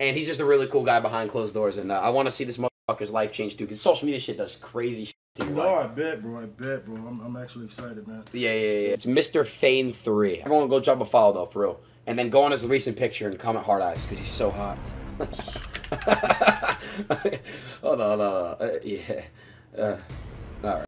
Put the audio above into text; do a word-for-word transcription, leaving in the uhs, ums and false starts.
And he's just a really cool guy behind closed doors. And uh, I want to see this motherfucker's life change too, because social media shit does crazy shit to your No, life. I bet, bro. I bet, bro. I'm, I'm actually excited, man. Yeah, yeah, yeah. It's Mister Fane three. Everyone go drop a follow, though, for real. And then go on his recent picture and comment hard eyes, because he's so hot. hold on, hold on. Uh, yeah. Uh, all right.